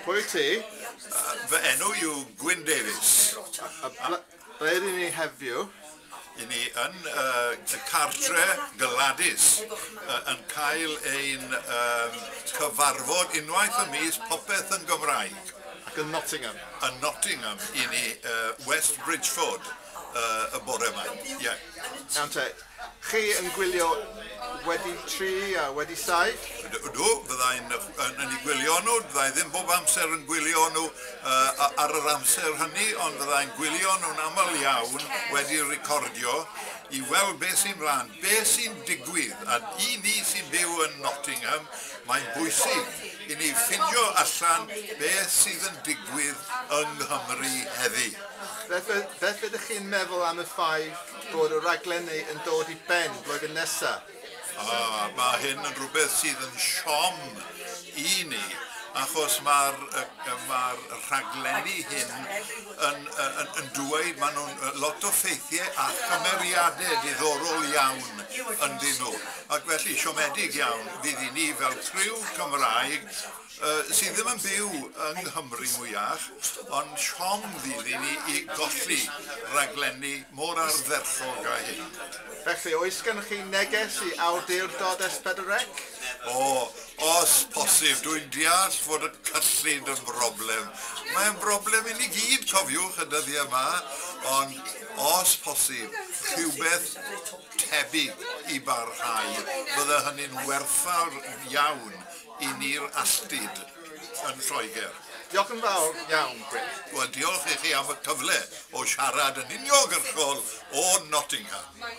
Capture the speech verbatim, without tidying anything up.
Pwy ti? Uh, fy enw yw Gwynne Davies. A ble, ble ydyn ni heddiw? I ni yn uh, y cartre Gyladus uh, yn cael ein um, cyfarfod unwaith y mis popeth yn Gymraeg. Ac yn Nottingham. Yn Nottingham i ni uh, West Bridgeford uh, y bore yma. Yeah. Iawn te, chi yn gwylio wedi tri a wedi saith? Ydw, byddai'n yn ei gwylio nhw, byddai ddim bob amser yn gwylio nhw uh, ar yr amser hynny, ond byddai'n gwylio nhw'n aml iawn wedi recordio i weld beth sy'n mlaen, beth sy'n digwydd. A i ni sy'n byw yn Nottingham, mae'n bwysig i ni ffindio allan beth sydd yn digwydd yng Nghymru heddi. Beth, beth ydych chi'n meddwl am y ffaith bod y rhaglenni yn dod i ben blwyddyn nesaf? Ah, mae hyn yn rhywbeth sydd yn siom i ni, achos mae'r ma rhaglenni hyn yn, yn, yn dweud, maen nhw'n lot o ffeithiau a chymeriadau diddorol iawn ynddyn nhw. Ac felly siomedig iawn fydd i ni fel criw Cymraeg uh, sydd ddim yn byw yng Nghymru mwyach, ond siom fydd i ni i golli rhaglenni mor ardderchog a hyn. Felly, oes gennych chi neges i awdurdod S pedwar C? O, os posib, dwi'n deall fod y cyllid yn broblem. Mae'n broblem i ni gyd, cofiwch, y dyddiau yma, ond os posib, rhywbeth tebyg i barhau, bydde hynny'n werthfawr iawn i ni'r alltid yn Lloegr. Diolch yn fawr iawn, Gwynne. Wel, diolch i chi am y cyfle o siarad yn uniongyrchol o Nottingham.